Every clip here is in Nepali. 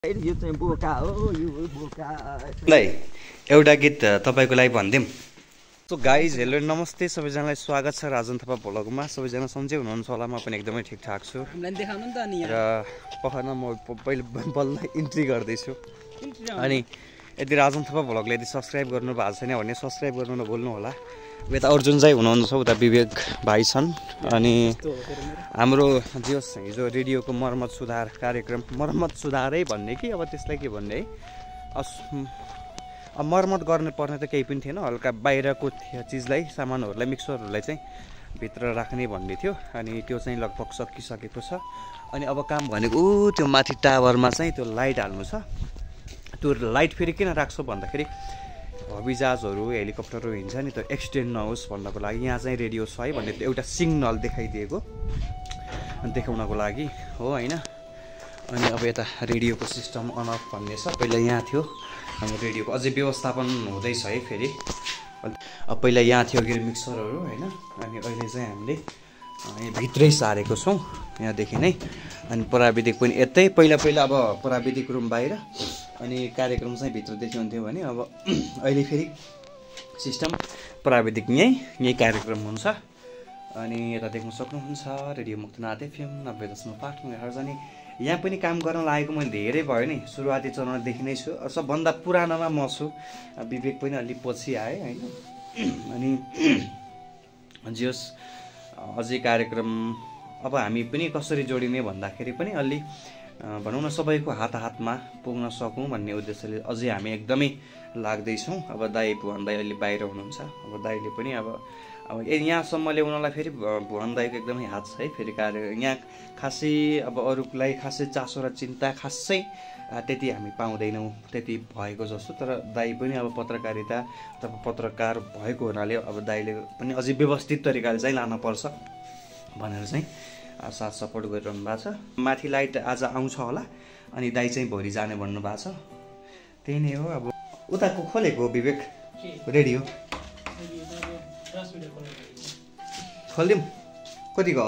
एउटा गीत तपाईको लागि भनिदिउँ। सो गाइज हेलो नमस्ते सबैजनालाई स्वागत छ राजन थापा भ्लगमा। सबैजना सन्चै हुनुहुन्छ होला, म पनि एकदमै ठिकठाक छु। र पखन म पहिले बल्ल इन्ट्री गर्दैछु। अनि यदि राजन थापा भ्लगले यदि सब्सक्राइब गर्नु भएको छैन भने सब्सक्राइब गर्नु नभुल्नु होला। यता अर्जुन चाहिँ हुनुहुन्छ, उता विवेक भाइ छन्। अनि हाम्रो हिजो रेडियोको मर्मत सुधार कार्यक्रम, मर्मत सुधारै भन्ने कि अब त्यसलाई के भन्ने है, मर्मत गर्नु पर्ने त केही पनि थिएन, हल्का बाहिरको चिजलाई सामानहरूलाई मिक्सरहरूलाई चाहिँ भित्र राख्ने भन्ने थियो। अनि त्यो चाहिँ लगभग सकिसकेको छ। अनि अब काम भनेको त्यो माथि टावरमा चाहिँ त्यो लाइट हाल्नु छ। त्यो लाइट फेरि किन राख्छु भन्दाखेरि हवाईजहाजहरू हेलिकप्टरहरू हिँड्छ नि, त्यो एक्सिडेन्ट नहोस् भन्नको लागि यहाँ चाहिँ रेडियो छ है भन्ने एउटा सिग्नल देखाउनको लागि हो होइन। अनि अब यता रेडियोको सिस्टम अन अफ भन्ने छ। पहिला यहाँ थियो हाम्रो रेडियोको, अझै व्यवस्थापन हुँदैछ है फेरि। अब पहिला यहाँ थियो के मिक्सरहरू होइन। अनि अहिले चाहिँ हामीले यहाँ भित्रै सारेको छौँ यहाँदेखि नै। अनि प्राविधिक पनि यतै, पहिला अब प्राविधिक रुम बाहिर अनि कार्यक्रम चाहिँ भित्रदेखि हुन्थ्यो भने अब अहिले फेरि सिस्टम प्राविधिक यहीँ कार्यक्रम हुन्छ। अनि यता देख्न सक्नुहुन्छ रेडियो मुक्तिनाथ एफएम 90.5 मेगाहर्ज। अनि यहाँ पनि काम गर्न लागेको मैले धेरै भयो नि, सुरुवाती चरणदेखि नै छु। सबभन्दा पुरानोमा म छु, विवेक पनि अलि पछि आएँ होइन। अनि जियोस् अझै कार्यक्रम अब हामी पनि कसरी जोडिने भन्दाखेरि पनि अलि भनौँ न सबैको हातमा पुग्न सकौँ भन्ने उद्देश्यले अझै हामी एकदमै लाग्दैछौँ। अब दाइ भुवन दाइ अहिले बाहिर हुनुहुन्छ। अब दाइले पनि अब यहाँसम्म ल्याउनलाई फेरि भुवन दाइको एकदमै हात छ है। फेरि कार्य यहाँ खासै अब अरूलाई खासै चासो र चिन्ता खासै त्यति हामी पाउँदैनौँ त्यति भएको जस्तो। तर दाइ पनि अब पत्रकारिता अथवा पत्रकार भएको हुनाले अब दाइले पनि अझै व्यवस्थित तरिकाले चाहिँ लानुपर्छ भनेर चाहिँ साथ सपोर्ट गरिरहनु भएको छ। माथि लाइट आज आउँछ होला। अनि दाइ चाहिँ भोलि जाने भन्नुभएको छ। त्यही नै हो। अब उताको खोलेको विवेक रेडियो खोलिदिउँ कतिको?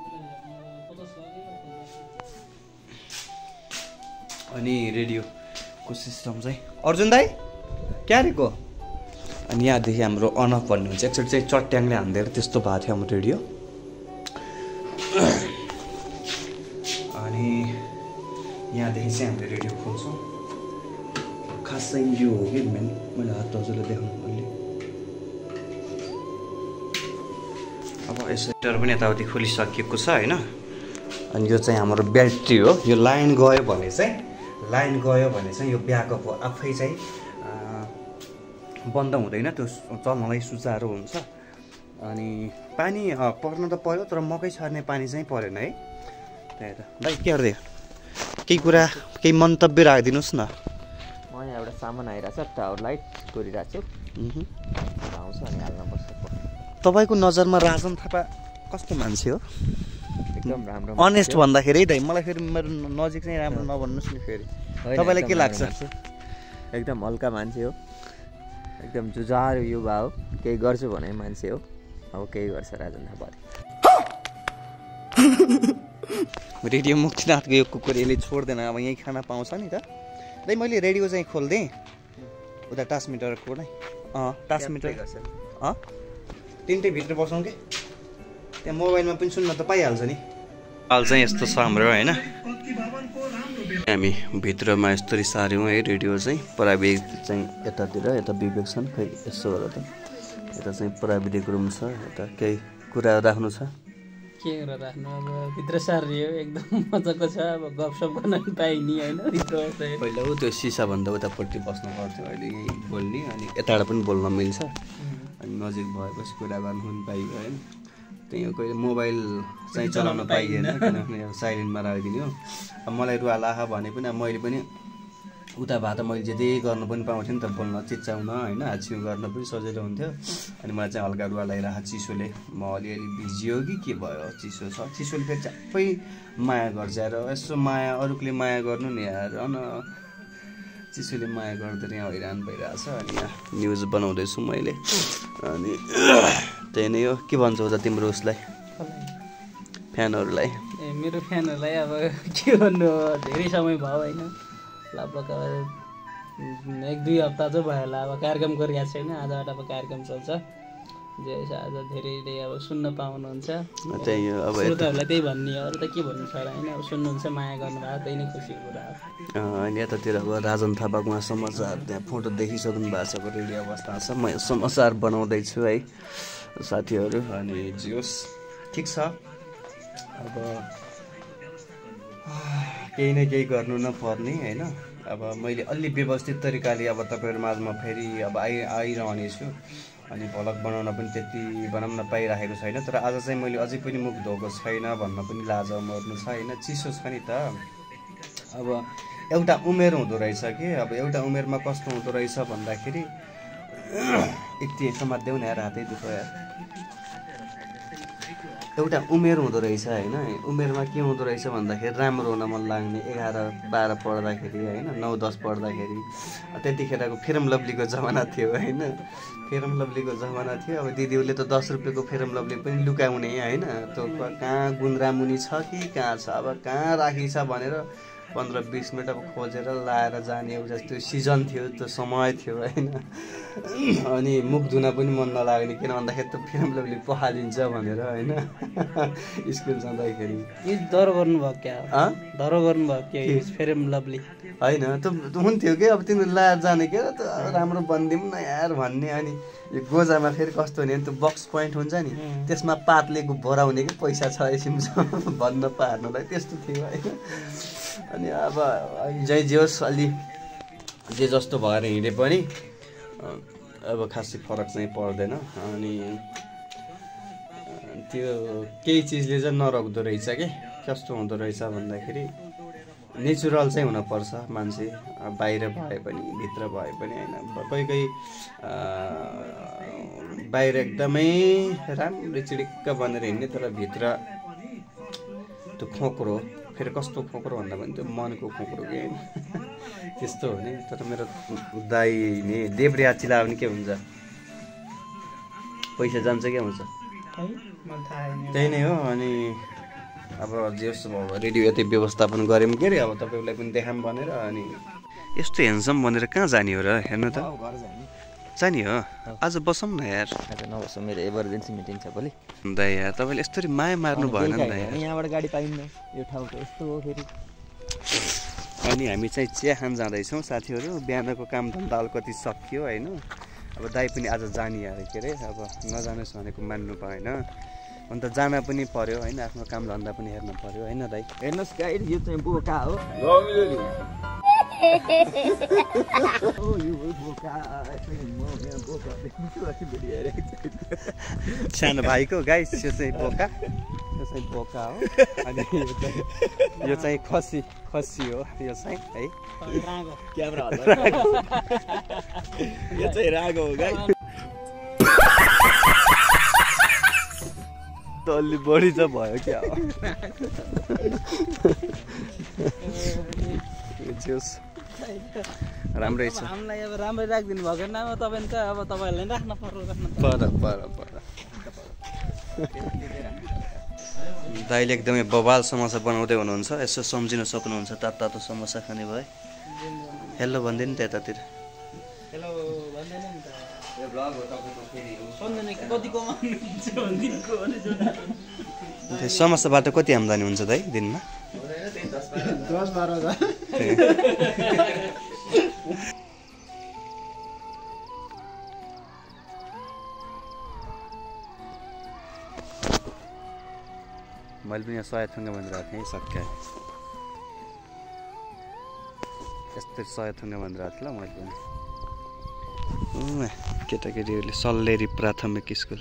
अनि रेडियोको सिस्टम चाहिँ अर्जुन दाइ क्यारेको। अनि यहाँदेखि हाम्रो अन अफ भन्ने हुन्छ। एकचोटि चाहिँ चट्याङले हान्दिएर त्यस्तो भएको थियो हाम्रो रेडियो। अनि यहाँदेखि चाहिँ हामीले रेडियो खोल्छौँ। खास चाहिँ यो हो कि मैले हात हजुरलाई देखाउनु मैले। अब सेक्टर पनि यताउति खोलिसकिएको छ होइन। अनि यो चाहिँ हाम्रो ब्याट्री हो। यो लाइन गयो भने चाहिँ यो ब्याकअप हो, आफै चाहिँ बन्द हुँदैन, त्यो चल्नलाई सुचारो हुन्छ। अनि पानी पर्न त पर्यो, तर मकै छर्ने पानी चाहिँ परेन है। त्यही त दाइ के गर्दै केही कुरा केही मन्तव्य राखिदिनुहोस् न। म यहाँ एउटा सामान आइरहेको छ, टावर लाइट गरिरहेको छु, आउँछ अनि हाल्नुपर्छ। तपाईँको नजरमा राजन थापा कस्तो मान्छे हो? एकदम राम्रो, अनेस्ट भन्दाखेरि दाइ मलाई फेरि मेरो नजिक चाहिँ राम्रो नभन्नुहोस् नि फेरि। तपाईँलाई के लाग्छ? एकदम हल्का मान्छे हो, एकदम जुझार युवा हो, केही गर्छु भने मान्छे हो। अब केही गर्छ राजन थापा। रेडियो मुक्तिनाथको यो कुकुर यसले छोड्दैन, अब यहीँ खाना पाउँछ नि त। दाइ मैले रेडियो चाहिँ खोलिदिएँ उता ट्रान्समिटरको नै। ट्रान्समिटर तिनटै भित्र बसौँ कि त्यहाँ मोबाइलमा पनि सुन्न त पाइहाल्छ नि। हाल चाहिँ यस्तो छ हाम्रो होइन। हामी भित्रमा यस्तरी सार्यौँ है रेडियो चाहिँ। प्राविधिक चाहिँ यतातिर, यता विवेक छन्, खै यसो होला त। यता चाहिँ प्राविधिक रुम छ। यता केही कुरा राख्नु छ? के गरेर राख्नु, अब भित्र सारियो एकदम मजाको छ। अब गफसप गर्न पाइने होइन भित्र। पहिला त्यो सिसाभन्दा उतापट्टि बस्नु पर्थ्यो, अहिले यहीँ बोल्ने। अनि यताबाट पनि बोल्न मिल्छ। अनि नजिक भएपछि कुरा गर्नु पनि पाइयो होइन। त्यही हो, कहिले मोबाइल चाहिँ चलाउन पाइएन किनभने अब साइलेन्टमा राखिदिने हो। अब मलाई रुवालाह भने पनि अब मैले पनि उता भए त मैले जे गर्नु पनि पाउँथेँ नि त, बोल्न चिच्चाउन होइन, हाछिउ गर्न पनि सजिलो हुन्थ्यो। अनि मलाई चाहिँ हल्का रुवा लगाइरहेको चिसोले म अलिअलि भिजियो कि के भयो, चिसो छ। चिसोले फेरि सबै माया गर्छ यार। यसो माया अरूले माया गर्नु नि यार, चिसोले माया गर्दैन यहाँ हैरान भइरहेछ। अनि यहाँ न्युज बनाउँदैछु मैले। अनि त्यही नै हो। के भन्छौ त तिम्रो उसलाई, फ्यानहरूलाई? मेरो फ्यानहरूलाई अब के भन्नु, धेरै समय भयो होइन। लगभग अब 1-2 हप्ता चाहिँ भयो होला अब कार्यक्रम गरिरहेको छैन आजबाट अब कार्यक्रम चल्छ जे आज धेरैले अब सुन्न पाउनुहुन्छ त्यही हो अब श्रोताहरूलाई त्यही भन्ने हो अरू त के भन्नु छ र होइन अब सुन्नुहुन्छ माया गर्नुभयो त्यही नै खुसीको कुरा हो अनि यतातिर अब राजन थापाको उहाँ समाचार त्यहाँ फोटो देखिसक्नु भएको छ अब रेडी अवस्था छ म समाचार बनाउँदैछु है साथीहरू अनि जियोस् ठिक छ अब केही न केही गर्नु नपर्ने होइन अब मैले अलि व्यवस्थित तरिकाले अब तपाईँहरू माझमा फेरि अब आइरहने छु अनि भ्लग बनाउन पनि त्यति बनाउन पाइरहेको छैन तर आज चाहिँ मैले अझै पनि मुख धोएको छैन भन्न पनि लाज मर्नु छ होइन चिसो छ नि त अब एउटा उमेर हुँदो रहेछ कि अब एउटा उमेरमा कस्तो हुँदो रहेछ भन्दाखेरि यति समात्देऊ न यार हातै दुख्यो यार एउटा उमेर हुँदो रहेछ होइन उमेरमा के हुँदो रहेछ भन्दाखेरि राम्रो हुन मन लाग्ने 11-12 पढ्दाखेरि होइन 9-10 पढ्दाखेरि त्यतिखेरको फेरम लभलीको जमाना थियो होइन फेरम लभलीको जमाना थियो अब दिदीहरूले त 10 रुपियाँको फेरम लभली पनि लुकाउने होइन त्यो कहाँ गुन्द्रामुनि छ कि कहाँ छ अब कहाँ राखी छ भनेर 15-20 मिनट अब खोजेर लाएर जाने एउटा त्यो सिजन थियो त्यो समय थियो होइन अनि मुख धुन पनि मन नलाग्ने किन भन्दाखेरि त फेरम लभली पखालिन्छ भनेर होइन स्कुल जाँदाखेरि यो डर गर्नुभयो क्या डर गर्नुभयो क्या फेरम लभली होइन त हुन्थ्यो कि अब तिनीहरू लाएर जाने क्या त राम्रो बनिदिउँ न यार भन्ने अनि यो गोजामा फेरि कस्तो हुने त्यो बक्स पोइन्ट हुन्छ नि त्यसमा पातले भराउने कि पैसा छ एकछिन भन्न पार्नलाई त्यस्तो थियो होइन अनि अब जै जोस् अलि जे जस्तो भएर हिँडे पनि अब खासै फरक चाहिँ पर्दैन अनि त्यो केही चिजले चाहिँ नरोक्दो रहेछ कि कस्तो हुँदो रहेछ भन्दाखेरि नेचुरल चाहिँ हुनुपर्छ मान्छे बाहिर भए पनि भित्र भए पनि होइन कोही कोही बाहिर एकदमै राम्रो चिडिक्क बनेर हिँड्ने तर भित्र त्यो खोक्रो फेरि कस्तो खोक्रो भन्दा पनि त्यो मनको खोक्रो के त्यस्तो हो नि तर मेरो दाइ नि देब्रे हात चिलायो भने के हुन्छ पैसा जान्छ क्या हुन्छ त्यही नै हो अनि अब जे रेडियो यतै व्यवस्थापन गऱ्यौँ के अरे अब तपाईँलाई पनि देखाऊँ भनेर अनि यस्तो ह्यान्डसम भनेर कहाँ जाने हो र हेर्नु त जाने हो आज बसौँ न यार नबसौँ मेरो इमर्जेन्सी मिटिङ छ भोलि दाइ यार तपाईँले यस्तरी माया मार्नु भएन नि त यार यहाँबाट गाडी पाइन्न यो ठाउँको यस्तो हो फेरि अनि हामी चाहिँ चिया खान जाँदैछौँ साथीहरू बिहानको काम धन्दा अलिकति सकियो होइन अब दाइ पनि आज जाने अरे के अरे अब नजानुहोस् भनेको मान्नु भएन अन्त जान पनि पर्यो होइन आफ्नो काम धन्दा पनि हेर्न पर्यो होइन दाइ हेर्नुहोस् गाइड यो चाहिँ बोका हो सानो भाइको गाइस यो चाहिँ बोका यो चाहिँ बोका हो अनि यो चाहिँ खसी हो यो चाहिँ है क्यामेरा यो चाहिँ रागो हो गाइस त अलि बढी त भयो क्या राम्रै छ हामीलाई अब राम्रै राखिदिनु भएको नाम तपाईँ त अब तपाईँहरूलाई राख्न पर्यो दाइले एकदमै बवाल समोसा बनाउँदै हुनुहुन्छ यसो सम्झिन सक्नुहुन्छ तातो समोसा खाने भए हेलो भनिदिनु त यतातिर हेलो भन्दैन नि त यो ब्लग हो तपाईको फेरि सम्झने कति कमाउनुहुन्छ भन्दिनको भने जोडा समोसाबाट कति आम्दानी हुन्छ दाइ दिनमा 10-12 हजार मैले पनि यहाँ 100 थुङ्गा भनिरहेको थिएँ सक्या यस्तै 100 थुङ्गा भनिरहेको थिएँ ल मैले पनि केटाकेटीहरूले सल्लेरी प्राथमिक स्कुल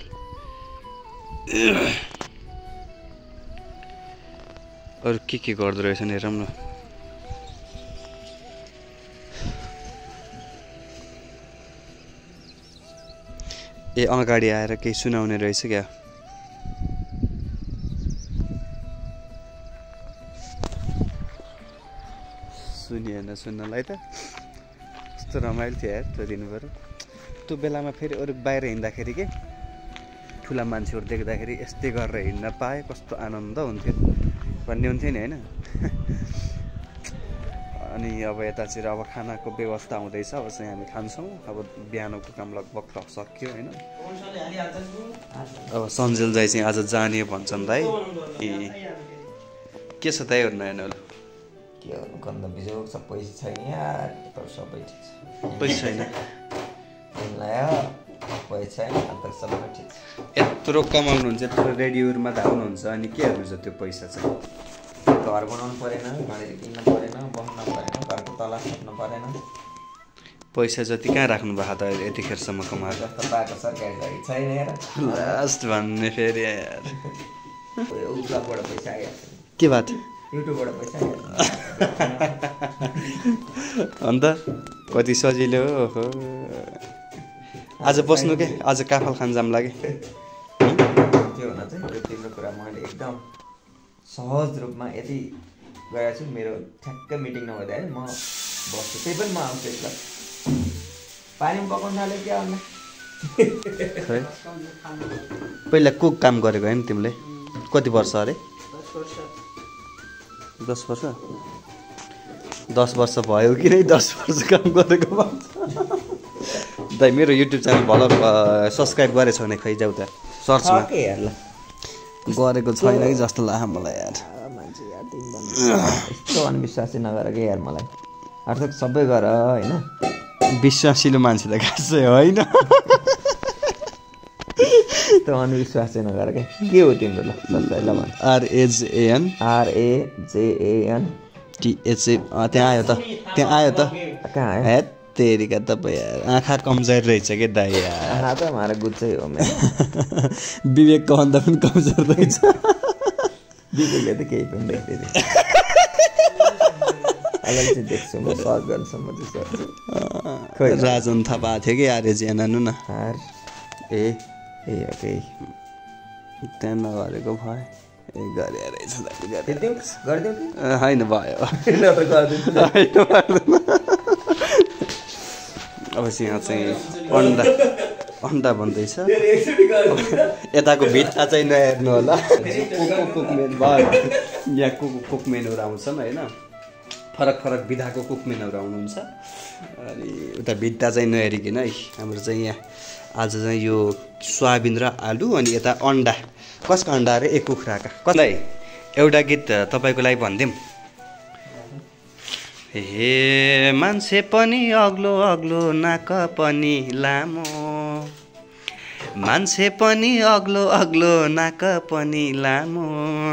अरू के गर्दो रहेछ नि हेरौँ न ए अगाडि आएर केही सुनाउने रहेछ क्या सुनिएन सुन्नलाई त यस्तो रमाइलो थियो यार त्यो दिनभर त्यो बेलामा फेरि अरू बाहिर हिँड्दाखेरि के ठुला मान्छेहरू देख्दाखेरि यस्तै गरेर हिँड्न पाए कस्तो आनन्द हुन्थ्यो भन्ने हुन्थ्यो नि होइन अनि अब यतातिर अब खानाको व्यवस्था हुँदैछ अब चाहिँ हामी खान्छौँ अब बिहानको काम लगभग त सक्यो होइन अब सन्जेल चाहिँ आज जाने भन्छन् दाइ के छ दाइ नयाँ नौलो के गर्नु गन्ध बिजोग छ पैसा छैन यार तर सबै ठिक छ पैसा छैन तिमीलाई पैसा छैन अन्त सबै ठिक छ यत्रो कमाउनुहुन्छ यत्रो रेडियोमा त आउनुहुन्छ अनि के हेर्नु छ त्यो पैसा चाहिँ घर बनाउनु परेन भनेर किन्न परेन बस्न परेन घरको तला खट्नु परेन पैसा जति कहाँ राख्नु भएको त यतिखेरसम्म कमाएर जस्तो पाएको सरकारी जागिर छैन यार लास्ट भन्ने फेरि यार उब्लाबाट पैसा आइहाल्छ के बात युट्युबबाट पैसा आइहाल्छ अन्त कति सजिलो हो आज बस्नु के आज काफल खान जाम लागे त्यो हुन चाहिँ त्यो तिम्रो कुरा मैले एकदम सहज रूपमा यति गएको छु मेरो ठ्याक्क मिटिङ नहुँदाखेरि म बस्छु त्यही पनि म आउँछु एकला पानीमा पकाउनु थाल्यो क्या अन्त पहिला कुक काम गरेको होइन तिमीले कति वर्ष अरे 10 वर्ष 10 वर्ष भयो कि नै 10 वर्ष काम गरेको भन्छ दाइ मेरो युट्युब च्यानल भल सब्सक्राइब गरेछ भने खै जाऊ त सर्चमा के यार ल गरेको छैन कि जस्तो लाग्यो मलाई यार मान्छे यार तिमी यस्तो अन्विश्वासै नगर के यार मलाई अर्थात् सबै गर होइन विश्वासिलो मान्छे त खासै होइन त्यो अन्विश्वास चाहिँ नगर के हो तिम्रो ल ल भन् RAJAN RAJAN THA त्यहाँ आयो त त्यहाँ आयो त कहाँ आयो हे तेरिका तपाईँ यार आँखा कमजोर रहेछ के दाइ यार आँखा त हमारा गुच्चै हो मेरो विवेकको अन्त पनि कमजोर रहेछ विवेकले त केही पनि देख्दैन अलग चाहिँ देख्छु म सर्च गर्नुसम्म चाहिँ सर्च खै राजन थापा थियो कि RAJAN आनु न ए ओके त्यहाँ नगरेको भयो ए गरे रहेछ गरिदेऊ होइन भयो अब चाहिँ यहाँ चाहिँ अन्डा भन्दैछ यताको भित्ता चाहिँ नहेर्नु होला कुकमेन भयो यहाँ कुकमेनहरू आउँछन् होइन फरक फरक विधाको कुकमेनहरू आउनुहुन्छ अनि उता भित्ता चाहिँ नहेरिकन है हाम्रो चाहिँ यहाँ आज चाहिँ यो सोयाबिन र आलु अनि यता अन्डा कसको अन्डा अरे एक कुखुराका कसलाई एउटा गीत तपाईँको लागि भनिदिउँ हे मान्छे पनि अग्लो अग्लो नाक पनि लामो मान्छे पनि अग्लो अग्लो नाक पनि लामो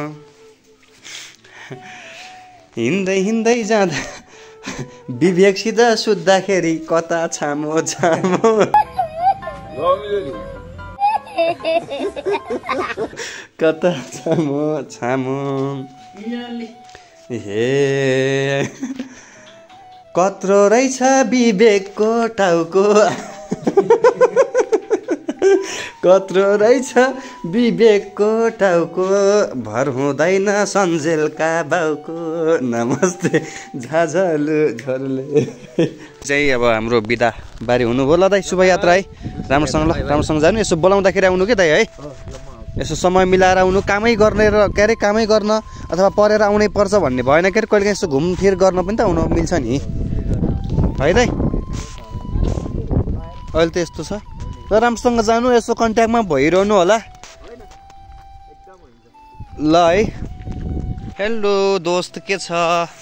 हिँड्दै हिँड्दै जाँदा विवेकसित सुत्दाखेरि कता छामो छामो कता छामो छामो हे कत्रो रहेछ विवेकको टाउको कत्रो रहेछ विवेकको टाउको भर हुँदैन सन्जेलका बाउको नमस्ते झाझालु झरले चाहिँ अब हाम्रो बिदा बारी हुनुभयो ल दाइ शुभयात्रा है राम्रोसँग जानु यसो बोलाउँदाखेरि आउनु के दाइ है यसो समय मिलाएर आउनु कामै गर्ने र के अरे कामै गर्न अथवा परेर आउनै पर्छ भन्ने भएन के अरे कहिले यसो घुमफिर गर्न पनि त आउनु मिल्छ नि है दाइ अहिले त यस्तो छ र राम्रोसँग जानु यसो कन्ट्याक्टमा भइरहनु होला ल है हेलो दोस्त के छ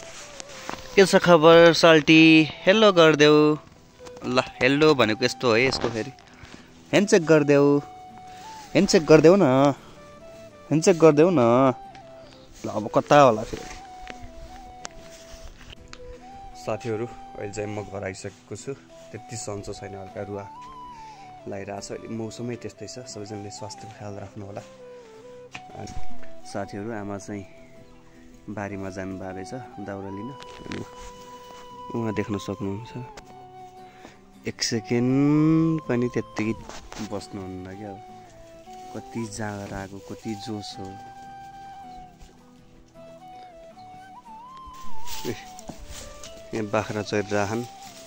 खबर साल्टी हेलो गरिदेऊ ल हेलो भनेको यस्तो है यसको फेरि ह्यान्डसेक गरिदेऊ न ल अब कता होला फेरि साथीहरू अहिले चाहिँ म घर आइसकेको छु त्यति सन्चो छैन हल्का रुवा लागिरहेको छ अहिले मौसमै त्यस्तै छ सबैजनाले स्वास्थ्यको ख्याल राख्नु होला साथीहरू आमा चाहिँ बारीमा जानुभएको रहेछ दाउरा लिन उहाँ देख्न सक्नुहुन्छ 1 सेकेन्ड पनि त्यत्तिकै बस्नुहुन्न क्या अब कति जाँगर आएको कति जोस हो यहाँ बाख्रा चरिरहन्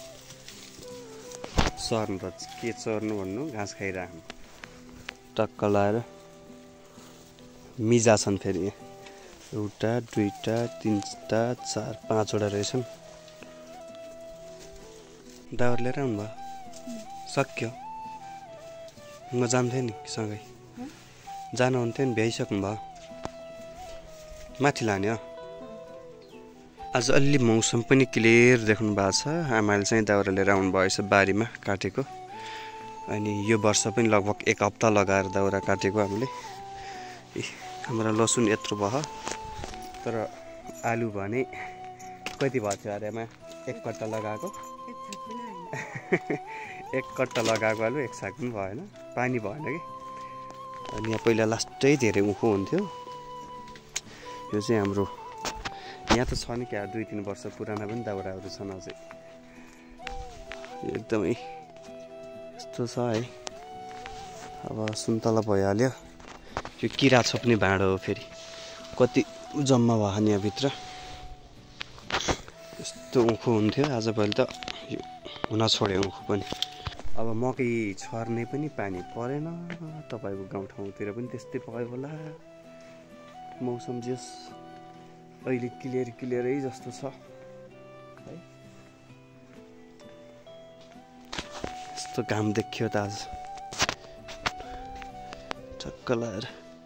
सर्नु त के चर्नु भन्नु घाँस खाइरहन् टक्क लाएर मिजा छन् फेरि एउटा दुईटा तिनवटा चार पाँचवटा रहेछन् दाउरा लिएर आउनु भयो सक्यो म जान्थेँ नि सँगै जानुहुन्थ्यो नि भ्याइसक्नु भयो माथि लाने हो आज अलि मौसम पनि क्लियर देख्नु भएको छ आमाले चाहिँ दाउरा लिएर आउनु भएछ बारीमा काटेको अनि यो वर्ष पनि लगभग 1 हप्ता लगाएर दाउरा काटेको हामीले हाम्रो लसुन यत्रो भयो तर आलु भने कति भयो थियो अरेमा 1 कट्टा लगाएको 1 कट्टा लगाएको आलु 1 साग पनि भएन पानी भएन कि अनि यहाँ पहिला लास्टै धेरै उखु हुन्थ्यो यो चाहिँ हाम्रो यहाँ त छ नि क्या 2-3 वर्ष पुराना पनि दाउराहरू छन् अझै एकदमै यस्तो छ है अब सुन्तला भइहाल्यो यो किरा छोप्ने भाँडो हो फेरि कति जम्मा भयो नि यहाँभित्र यस्तो उखु हुन्थ्यो आजभोलि त हुन छोड्यो उखु पनि अब मकै छर्ने पनि पानी परेन तपाईँको गाउँठाउँतिर पनि त्यस्तै भयो होला मौसम जस अहिले क्लियरै जस्तो छ है यस्तो घाम देखियो त आज ठक्क लगाएर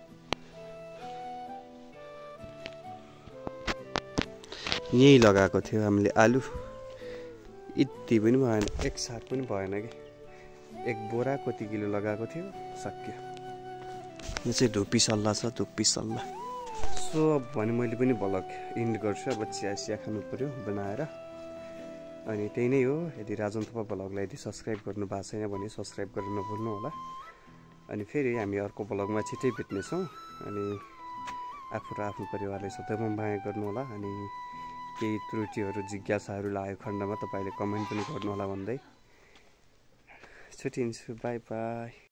यही लगाएको थियो हामीले आलु यति पनि भएन 1 साग पनि भएन कि 1 बोरा कति किलो लगाएको थियो सक्यो यो चाहिँ धुप्पी सल्ला छ धुप्पी सल्ला सो भने मैले पनि भ्लग इन्ड गर्छु अब चिया खानु पर्यो बनाएर अनि त्यही नै हो यदि राजन थापा भ्लगलाई यदि सब्सक्राइब गर्नु भएको छैन भने सब्सक्राइब गर्न नभुल्नु होला अनि फेरि हामी अर्को भ्लगमा छिट्टै भेट्नेछौँ अनि आफू र आफ्नो परिवारलाई सधैँ माया गर्नु होला अनि केही त्रुटिहरू जिज्ञासाहरू लागेको खण्डमा तपाईँले कमेन्ट पनि गर्नु होला भन्दै छुट्टिन्छु बाई बाई